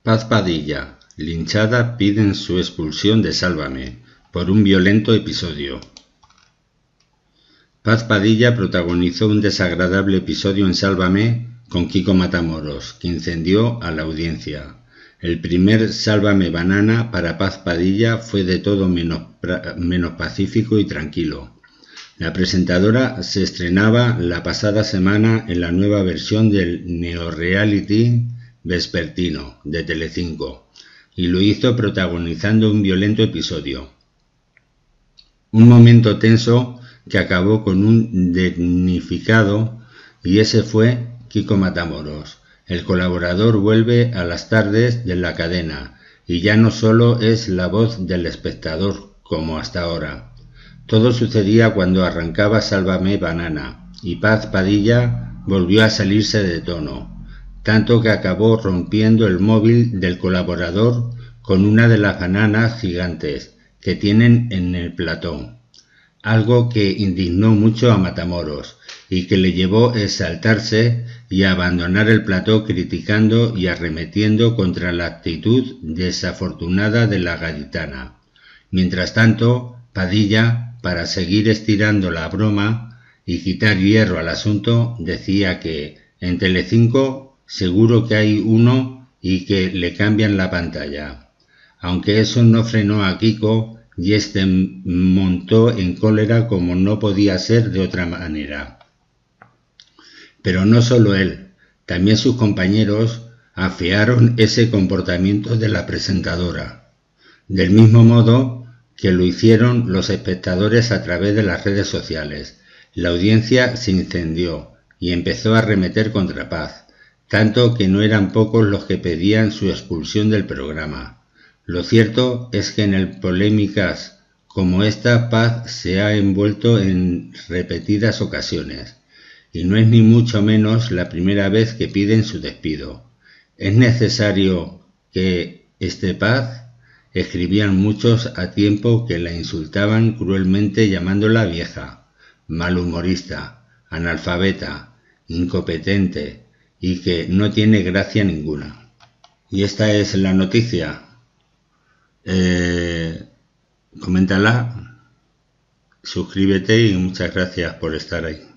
Paz Padilla, linchada, piden su expulsión de Sálvame por un violento episodio. Paz Padilla protagonizó un desagradable episodio en Sálvame con Kiko Matamoros, que incendió a la audiencia. El primer Sálvame Banana para Paz Padilla fue de todo menos pacífico y tranquilo. La presentadora se estrenaba la pasada semana en la nueva versión del neoreality vespertino de Telecinco y lo hizo protagonizando un violento episodio. Un momento tenso que acabó con un damnificado, y ese fue Kiko Matamoros. El colaborador vuelve a las tardes de la cadena y ya no solo es la voz del espectador como hasta ahora. Todo sucedía cuando arrancaba Sálvame Banana y Paz Padilla volvió a salirse de tono, tanto que acabó rompiendo el móvil del colaborador con una de las bananas gigantes que tienen en el plató, algo que indignó mucho a Matamoros y que le llevó a exaltarse y a abandonar el plató criticando y arremetiendo contra la actitud desafortunada de la gaditana. Mientras tanto, Padilla, para seguir estirando la broma y quitar hierro al asunto, decía que en Telecinco seguro que hay uno y que le cambian la pantalla. Aunque eso no frenó a Kiko y este montó en cólera como no podía ser de otra manera. Pero no solo él, también sus compañeros afearon ese comportamiento de la presentadora, del mismo modo que lo hicieron los espectadores a través de las redes sociales. La audiencia se incendió y empezó a arremeter contra Paz, tanto que no eran pocos los que pedían su expulsión del programa. Lo cierto es que en polémicas como esta, Paz se ha envuelto en repetidas ocasiones, y no es ni mucho menos la primera vez que piden su despido. ¿Es necesario que esté Paz? Escribían muchos a tiempo que la insultaban cruelmente llamándola vieja, malhumorista, analfabeta, incompetente y que no tiene gracia ninguna. Y esta es la noticia. Coméntala, suscríbete y muchas gracias por estar ahí.